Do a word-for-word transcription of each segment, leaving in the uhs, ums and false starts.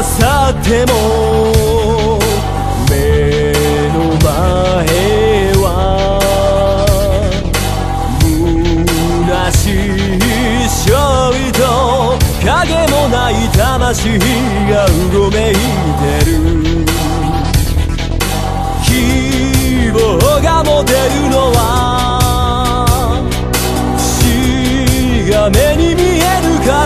去っても目の前は虚しい勝利と影もない魂がうごめいてる。希望が持てるのは死が目に見えるから。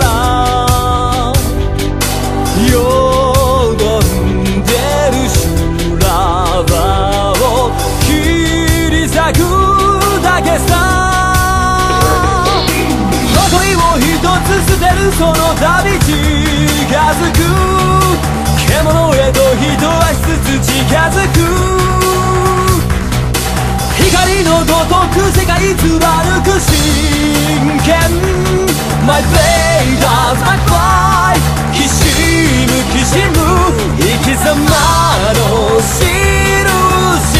よどんでる修羅場を切り裂くだけさ。誇りを一つ捨てるその旅近づく。獣へと一足ずつ近づく。光のごとく世界貫く真剣 My blade my fly きしむきしむ生き様の印。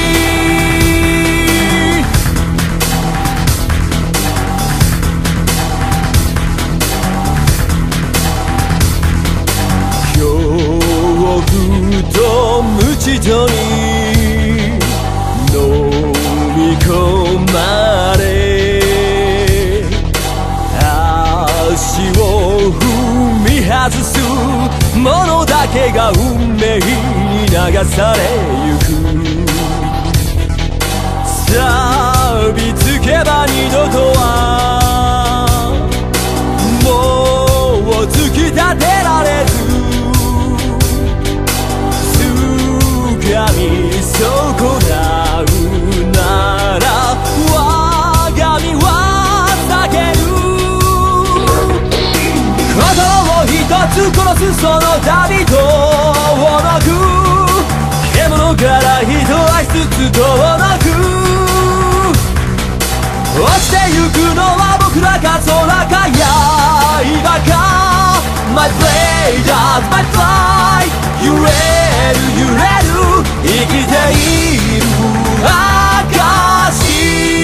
恐怖と無知とに飲み込まれ足を踏み外すものだけが運命に流されゆく。錆びつけば二度とはもう突き立てられず。掴み損なうなら我が身は避ける。心を一つ殺すその旅とをなく。獣から一足ずつ遠のく。落ちてゆくのは僕らか空か刃か。 My blade does my fly 揺れる揺れる生きている証。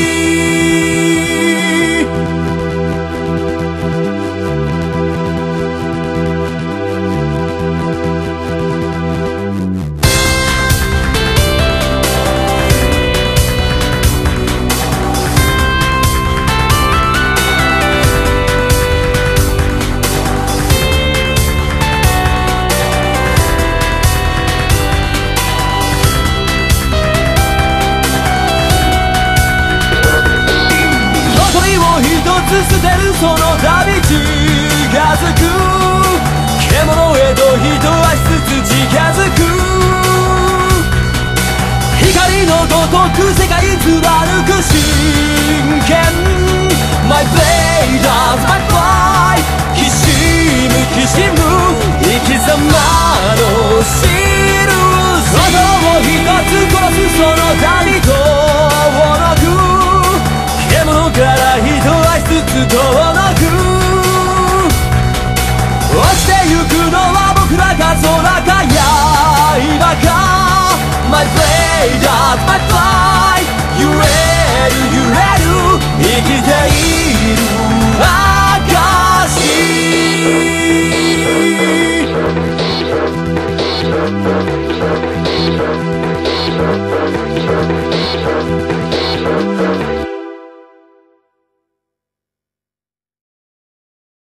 捨てるその旅近づく。獣へと一足ずつ近づく。光のごとく世界貫く真剣 My blade does my fly きしむきしむ生き様の印。心を一つ殺すその旅とをなく。獣から一足ずつ遠のく。落ちてゆくのは僕らか空か刃か。 My blade does my fly 揺れる揺れる生きている証。